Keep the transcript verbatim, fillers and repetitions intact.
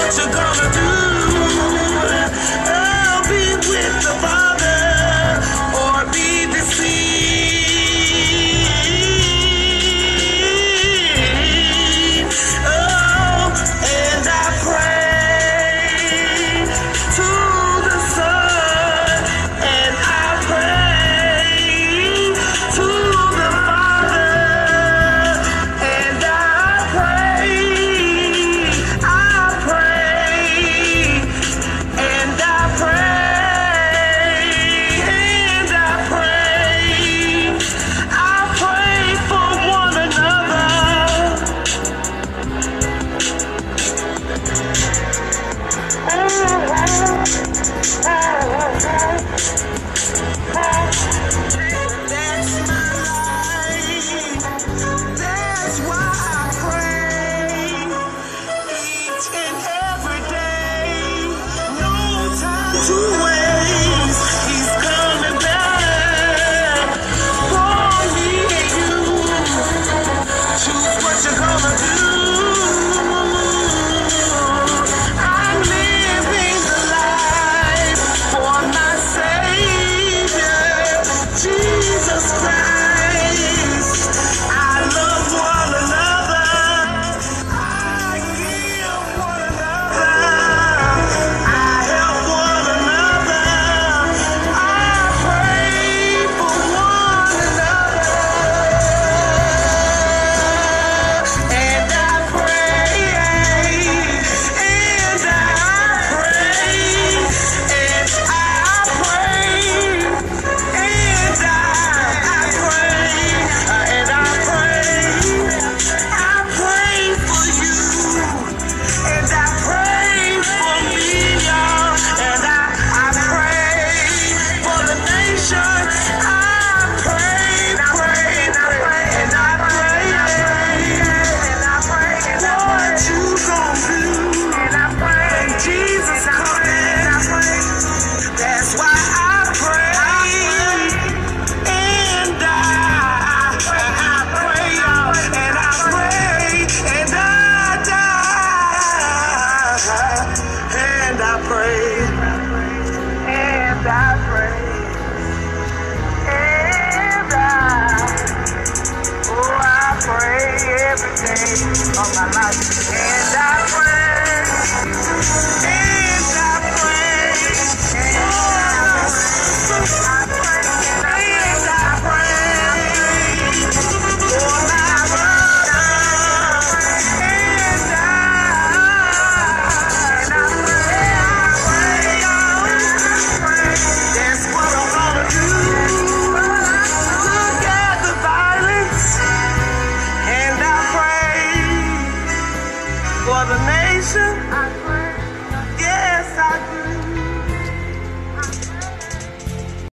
what you're gonna do. Oh, be with the Father or be deceived. Oh, and I pray to the Son, and I pray to the Father, and I pray, I pray, and I pray, and I pray, I pray for one another. That's my life. That's why I pray each and every day. No time to waste. He's coming back for me and you. Choose what you're gonna do. I'm living the life for my Savior, Jesus Christ. I love one another. I give one another. I help one another. I pray for one another. And I pray, and I pray, and I pray, and I, I pray, and I pray, I pray for you, and I pray for me, y'all, and I, I pray for the nation. I pray, pray, and I pray, and I pray, and I pray, and I pray, what you gon' do, and I pray, when Jesus coming, I pray, that's why I pray, and I, I pray, y'all, and I pray, and I die, and I pray, and I pray, and I, oh, I pray every day of my life, and I pray.